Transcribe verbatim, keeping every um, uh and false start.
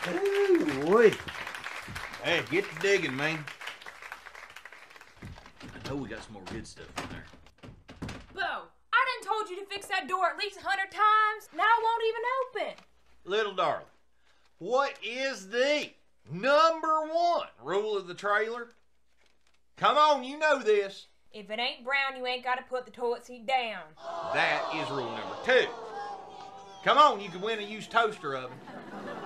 Ooh, boy. Hey, get to digging, man. I know we got some more good stuff in there. Bo, I done told you to fix that door at least a hundred times. Now it won't even open. Little darling, what is the number one rule of the trailer? Come on, you know this. If it ain't brown, you ain't got to put the toilet seat down. That is rule number two. Come on, you can win a used toaster oven.